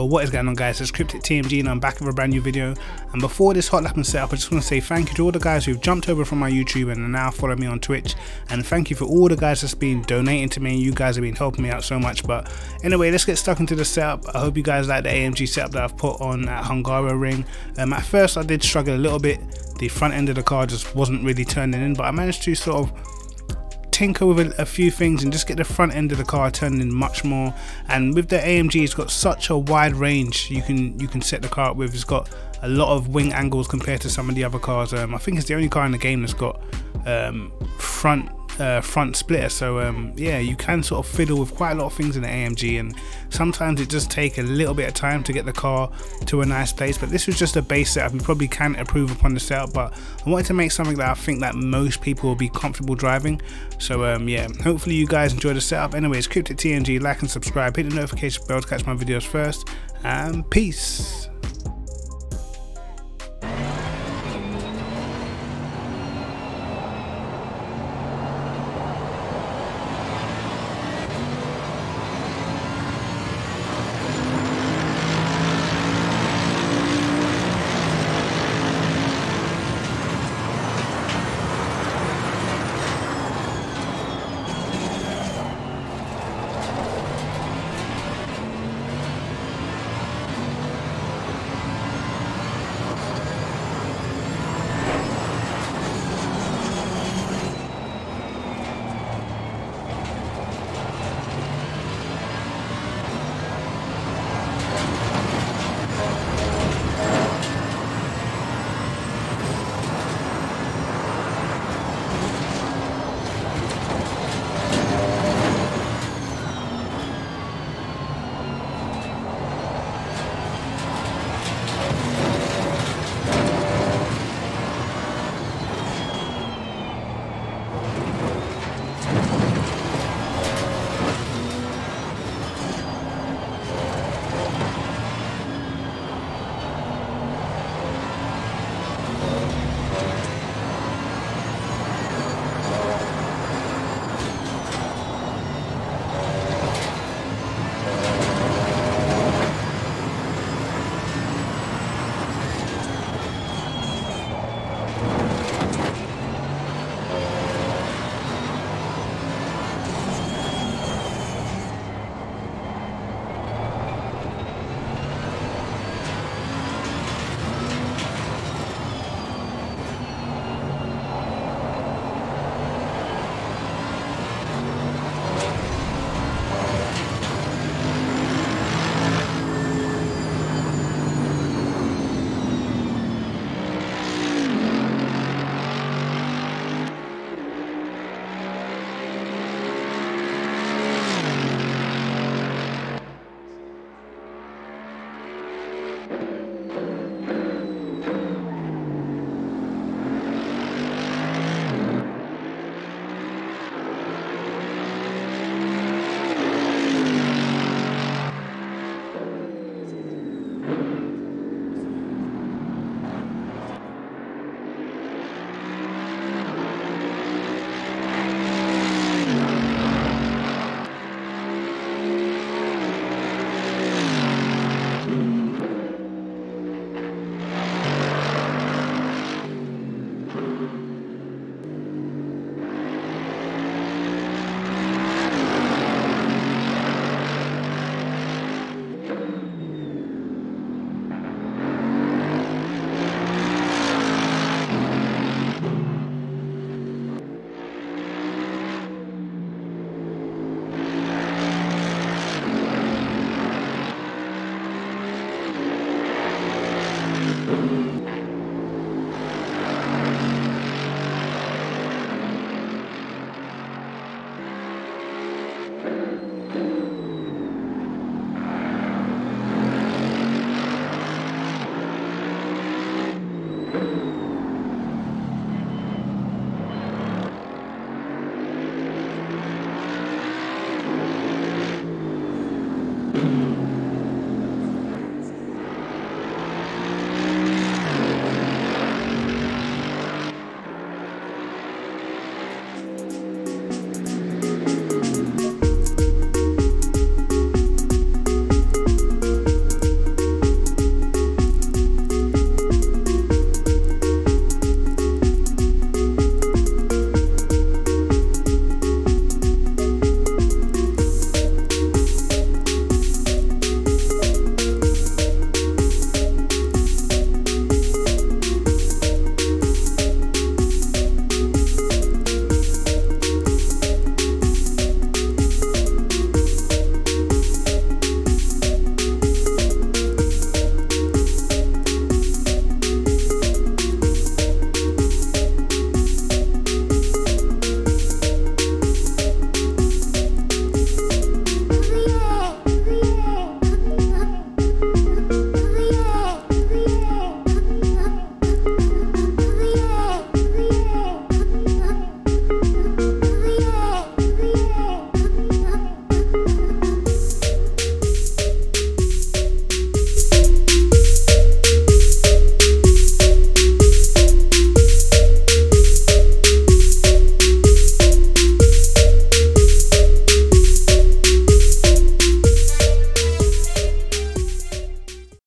What is going on, guys? It's Cryptic TMG and I'm back with a brand new video. And before this hot lapping setup, I just want to say thank you to all the guys who've jumped over from my YouTube and are now following me on Twitch, and thank you for all the guys that's been donating to me. You guys have been helping me out so much. But anyway, let's get stuck into the setup. I hope you guys like the AMG setup that I've put on at Hungaroring. At first I did struggle a little bit. The front end of the car just wasn't really turning in, but I managed to sort of tinker with a few things and just get the front end of the car turning in much more. And with the AMG, it's got such a wide range you can set the car up with. It's got a lot of wing angles compared to some of the other cars. I think it's the only car in the game that's got front splitter, so yeah, you can sort of fiddle with quite a lot of things in the AMG, and sometimes it does take a little bit of time to get the car to a nice place. But this was just a base setup. You probably can improve upon the setup, but I wanted to make something that I think that most people will be comfortable driving. So yeah, hopefully you guys enjoy the setup. Anyways, Cryptic TMG, like and subscribe, hit the notification bell to catch my videos first, and peace.